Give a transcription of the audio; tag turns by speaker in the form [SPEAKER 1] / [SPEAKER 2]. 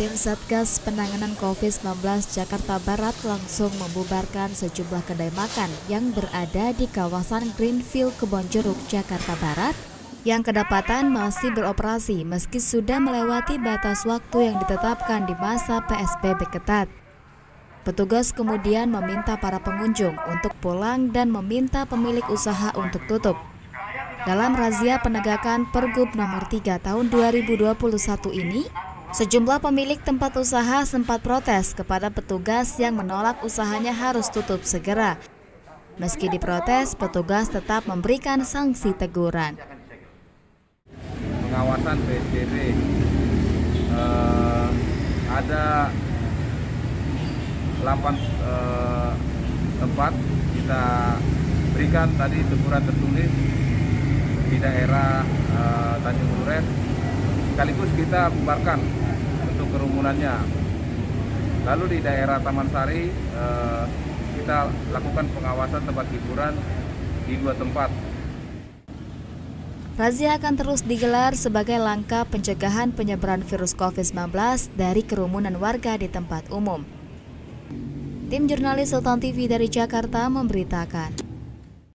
[SPEAKER 1] Tim Satgas Penanganan COVID-19 Jakarta Barat langsung membubarkan sejumlah kedai makan yang berada di kawasan Greenfield Kebonjeruk, Jakarta Barat yang kedapatan masih beroperasi meski sudah melewati batas waktu yang ditetapkan di masa PSBB ketat. Petugas kemudian meminta para pengunjung untuk pulang dan meminta pemilik usaha untuk tutup. Dalam razia penegakan Pergub nomor 3 tahun 2021 ini, sejumlah pemilik tempat usaha sempat protes kepada petugas yang menolak usahanya harus tutup segera. Meski diprotes, petugas tetap memberikan sanksi teguran.
[SPEAKER 2] Pengawasan PSBB ada 8 tempat kita berikan tadi teguran tertulis di daerah Tanjung Duren. Sekaligus kita bubarkan untuk kerumunannya. Lalu di daerah Taman Sari kita lakukan pengawasan tempat hiburan di 2 tempat.
[SPEAKER 1] Razia akan terus digelar sebagai langkah pencegahan penyebaran virus COVID-19 dari kerumunan warga di tempat umum. Tim jurnalis Sultan TV dari Jakarta memberitakan.